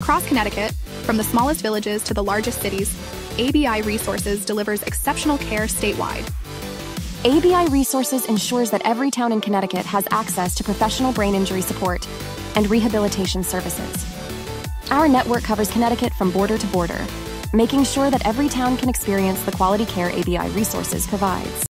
Across Connecticut, from the smallest villages to the largest cities, ABI Resources delivers exceptional care statewide. ABI Resources ensures that every town in Connecticut has access to professional brain injury support and rehabilitation services. Our network covers Connecticut from border to border, making sure that every town can experience the quality care ABI Resources provides.